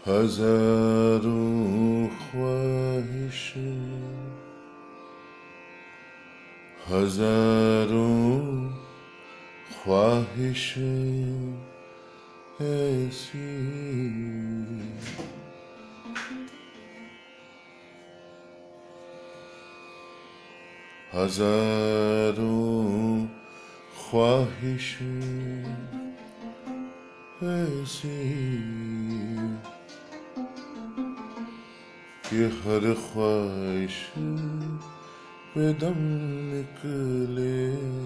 हजारों ख्वाहिशें, हजारों ख्वाहिशें ऐसी, हजारों ख्वाहिशें ऐसी कि हर ख्वाहिश पे दम निकले,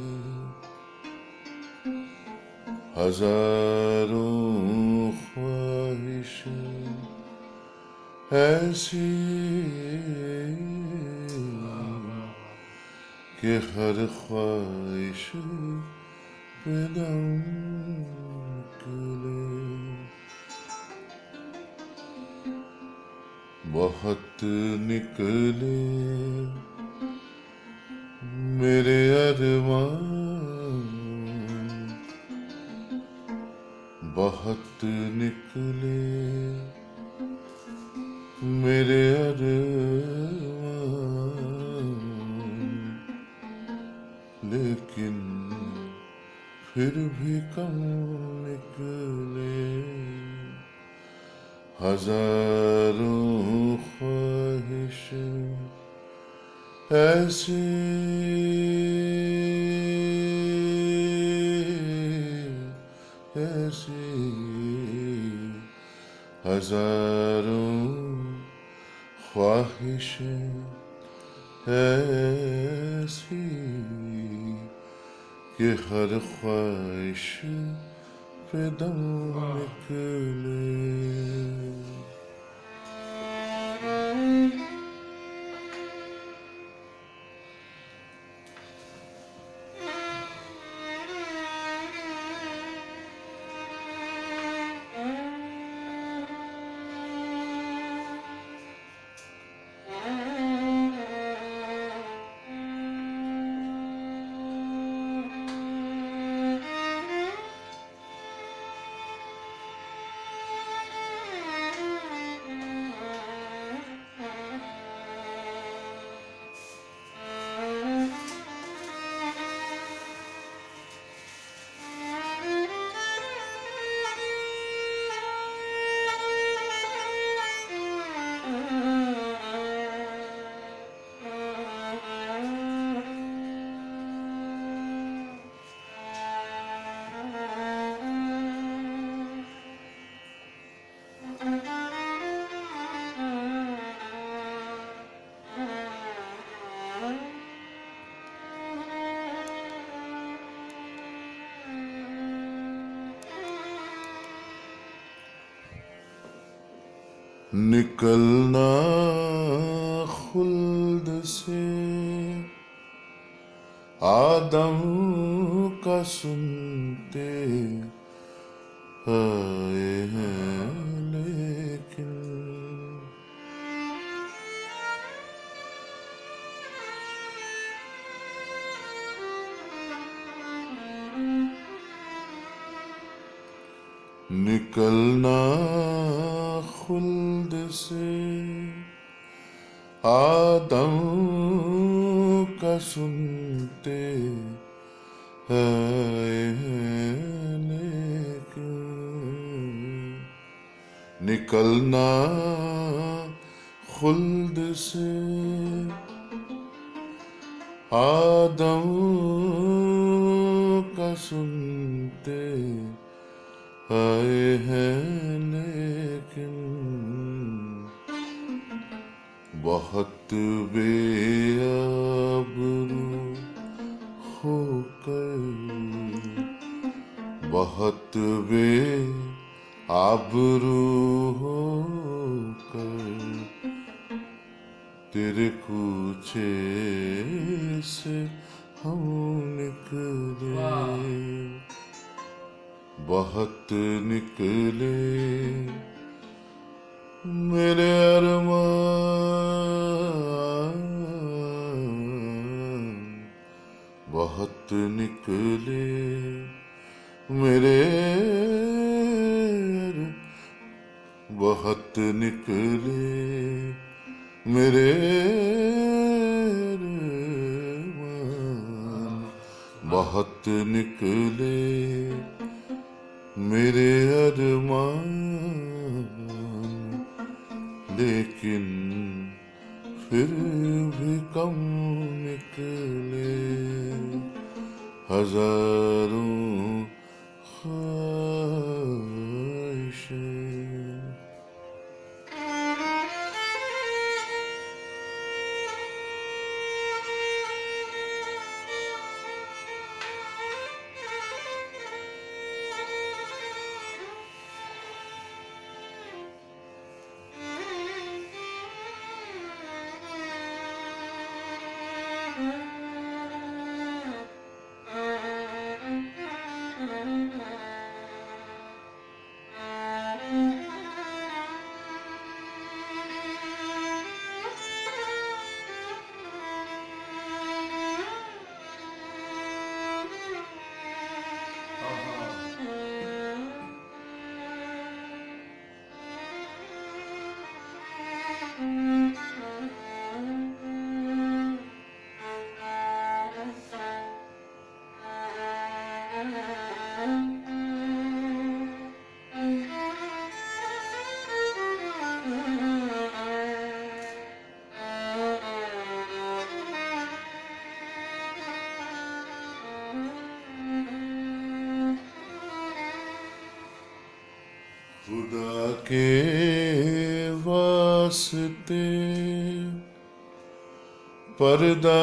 हजारों ख्वाहिशें ऐसी कि हर ख्वाहिश पे दम निकले। बहुत निकले मेरे अरमान, बहुत निकले मेरे अरमान, लेकिन फिर भी कम निकले। हजारों ख्वाहिशें ऐसी, ऐसी हजारों ख्वाहिशें ऐसी कि हर ख्वाहिश पे दम निकले। निकलना खुल्द से आदम का सुनते आए हैं, लेकिन निकलना खुल्द से आदम का सुनते आए हैं, लेकिन निकलना खुल्द से आदम का सुनते आए हैं, लेकिन बहुत बेआबरू होकर, बहुत बेआबरू होकर तेरे कूचे से हम निकले। बहुत निकले मेरे अरमान, बहुत निकले मेरे बहुत मेरे अरमान बहुत निकले, मेरे अरमान, लेकिन फिर भी कम निकले हजारों ख्वाहिशें। खुदा के वास्ते पर्दा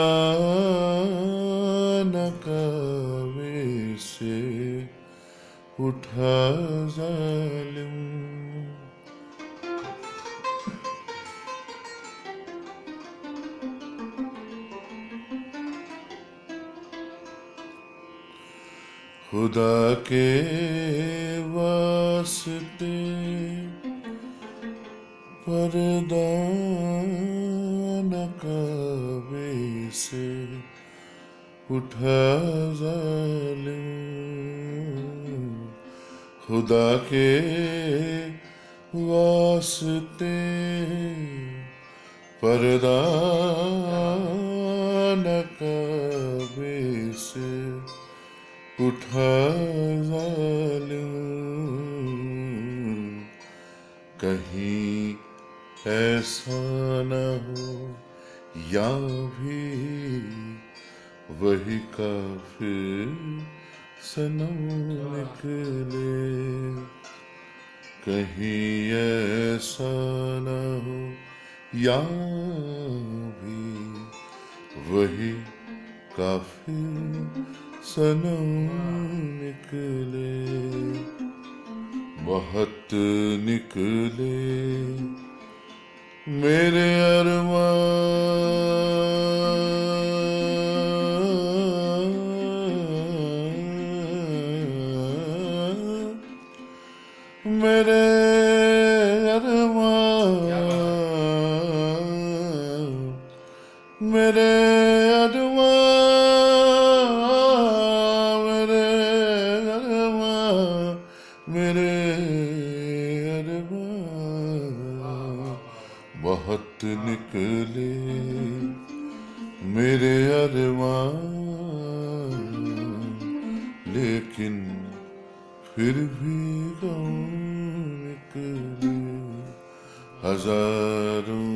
नकाबे से उठा जालिम। खुदा के वास्ते पर्दा नकाबे से उठा जालिम। खुदा के वास्ते पर्दा नकाबे से उठा जालिम। कहीं ऐसा न हो या भी वही काफिर सनम निकले। कहीं ऐसा न हो या भी वही काफिर सनम निकले। बहुत निकले मेरे अरमान, मेरे अरमान, मेरे अरमान, मेरे अरमान बहुत निकले मेरे अरमान, लेकिन फिर भी कम निकले हजारों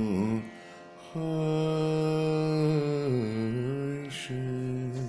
ख्वाहिशें।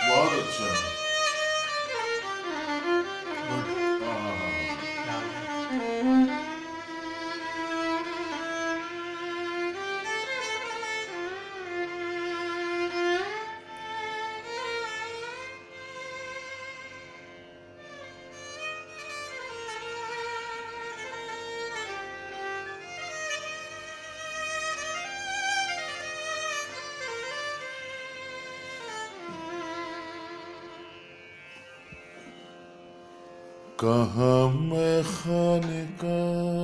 बहुत अच्छा। गुड। हाँ हाँ हाँ कहाँ मैं खाने का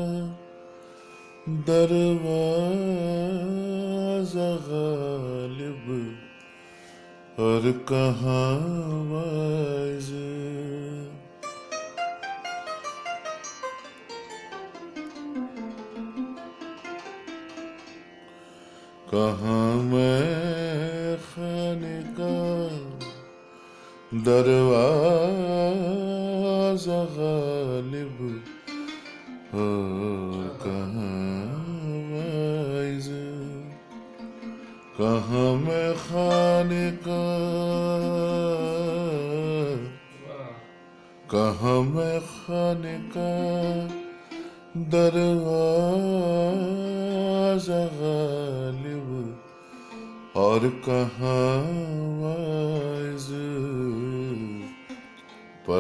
दरवाज़ा गालिब और कहाँ वाइज़। कहाँ मैं खाने का दरवाज़ा गालिब और कहाँ वाइज़। कहाँ मैं खाने का, कहाँ मैं खाने का दरवाज़ा गालिब और कहाँ वाइज़। पर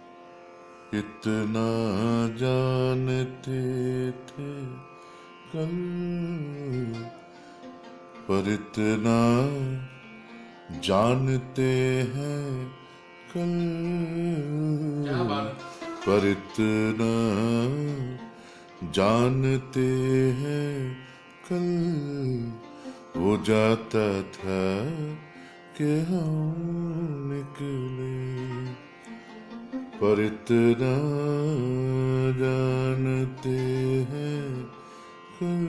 इतना जानते थे कल, पर इतना जानते हैं कल, क्या बात है। पर इतना जानते हैं कल वो जाता था कि हम निकले। पर इतना जानते हैं कल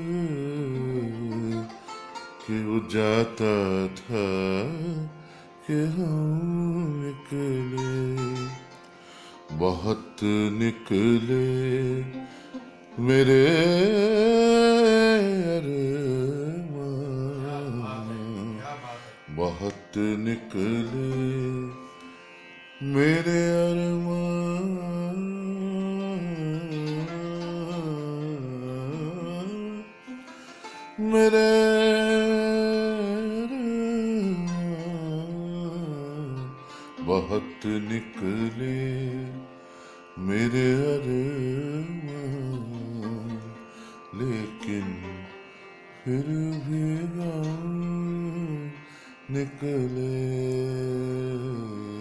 कि वो जाता था कि हम निकले। बहुत निकले मेरे अरमान, बहुत निकले मेरे अरमान, मेरे अरमान बहुत निकले मेरे अरमान, लेकिन फिर भी गम निकले।